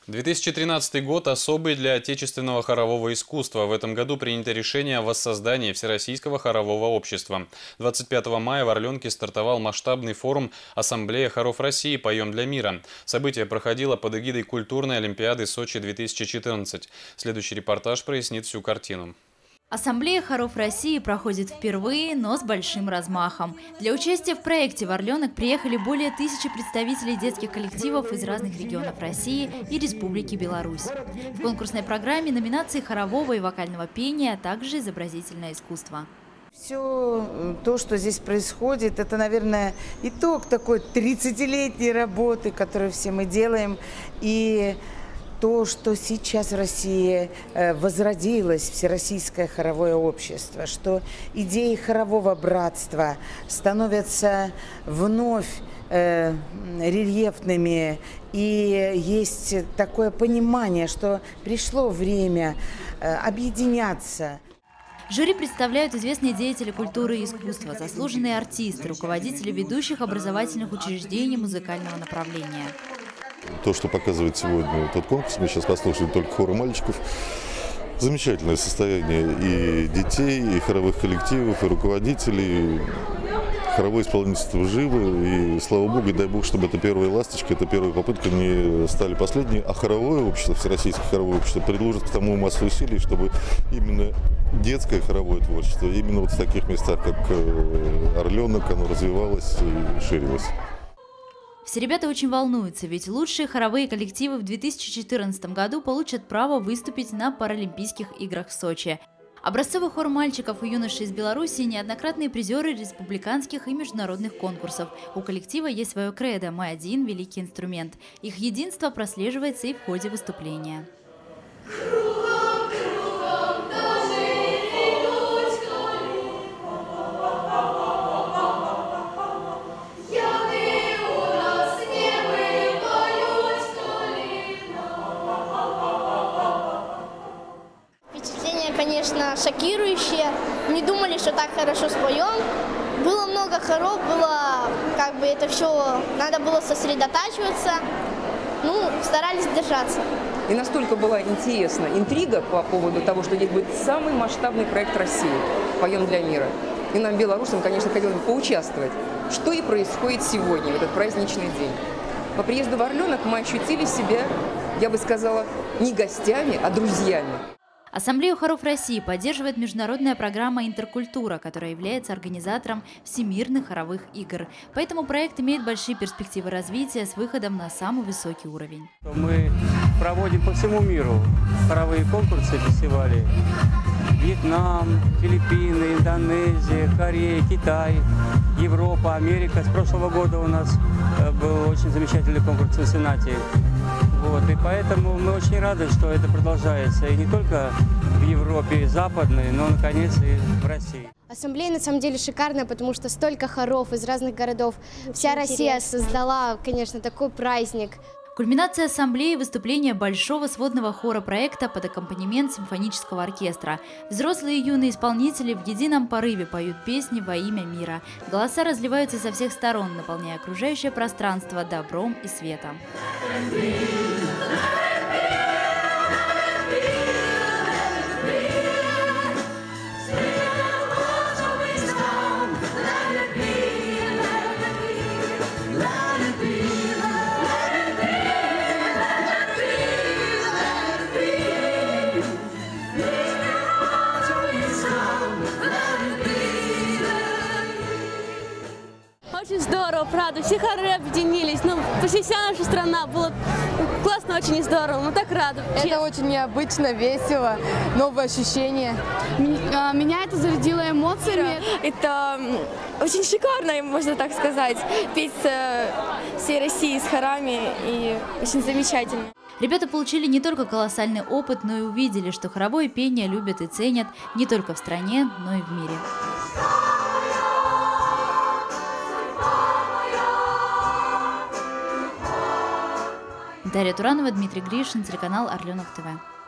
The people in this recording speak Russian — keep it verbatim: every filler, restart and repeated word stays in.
две тысячи тринадцатый год особый для отечественного хорового искусства. В этом году принято решение о воссоздании Всероссийского хорового общества. двадцать пятого мая в Орленке стартовал масштабный форум «Ассамблея хоров России. Поем для мира». Событие проходило под эгидой культурной олимпиады Сочи-две тысячи четырнадцать. Следующий репортаж прояснит всю картину. Ассамблея хоров России проходит впервые, но с большим размахом. Для участия в проекте в Орленок приехали более тысячи представителей детских коллективов из разных регионов России и Республики Беларусь. В конкурсной программе номинации хорового и вокального пения, а также изобразительное искусство. Все то, что здесь происходит, это, наверное, итог такой тридцатилетней работы, которую все мы делаем. И то, что сейчас в России возродилось Всероссийское хоровое общество, что идеи хорового братства становятся вновь э, рельефными, и есть такое понимание, что пришло время э, объединяться. Жюри представляют известные деятели культуры и искусства, заслуженные артисты, руководители ведущих образовательных учреждений музыкального направления. То, что показывает сегодня тот конкурс, мы сейчас послушаем только хоры мальчиков. Замечательное состояние и детей, и хоровых коллективов, и руководителей. Хоровое исполнительство живо, и слава богу, и дай бог, чтобы это первая ласточка, это первая попытка не стали последней. А хоровое общество, Всероссийское хоровое общество, приложит к тому массу усилий, чтобы именно детское хоровое творчество, именно вот в таких местах, как Орленок, оно развивалось и ширилось. Все ребята очень волнуются, ведь лучшие хоровые коллективы в две тысячи четырнадцатом году получат право выступить на Паралимпийских играх в Сочи. Образцовый хор мальчиков и юношей из Беларуси – неоднократные призеры республиканских и международных конкурсов. У коллектива есть свое кредо «Мы один – великий инструмент». Их единство прослеживается и в ходе выступления. Конечно, шокирующие. Не думали, что так хорошо споем. Было много хоров, было как бы это все, надо было сосредотачиваться. Ну, старались держаться. И настолько была интересна интрига по поводу того, что здесь будет самый масштабный проект России «Поем для мира». И нам, белорусам, конечно, хотелось бы поучаствовать. Что и происходит сегодня, в этот праздничный день. По приезду в Орленок мы ощутили себя, я бы сказала, не гостями, а друзьями. Ассамблею хоров России поддерживает международная программа «Интеркультура», которая является организатором Всемирных хоровых игр. Поэтому проект имеет большие перспективы развития с выходом на самый высокий уровень. Мы проводим по всему миру хоровые конкурсы, фестивали. Вьетнам, Филиппины, Индонезия, Корея, Китай, Европа, Америка. С прошлого года у нас был очень замечательный конкурс в Сенате. Вот, и поэтому мы очень рады, что это продолжается и не только в Европе западной, но, наконец, и в России. Ассамблея на самом деле шикарная, потому что столько хоров из разных городов. Вся Россия создала, конечно, такой праздник. Кульминация ассамблеи – выступление большого сводного хора проекта под аккомпанемент симфонического оркестра. Взрослые и юные исполнители в едином порыве поют песни во имя мира. Голоса разливаются со всех сторон, наполняя окружающее пространство добром и светом. Очень здорово, правда, все хоры объединились, ну, почти вся наша страна, было классно, очень и здорово, мы так рады. Это честно. Очень необычно, весело, новые ощущения. Меня это зарядило эмоциями. Это очень шикарно, можно так сказать, петь всей России с хорами, и очень замечательно. Ребята получили не только колоссальный опыт, но и увидели, что хоровое пение любят и ценят не только в стране, но и в мире. Дарья Туранова, Дмитрий Гришин, телеканал Орленок ТВ.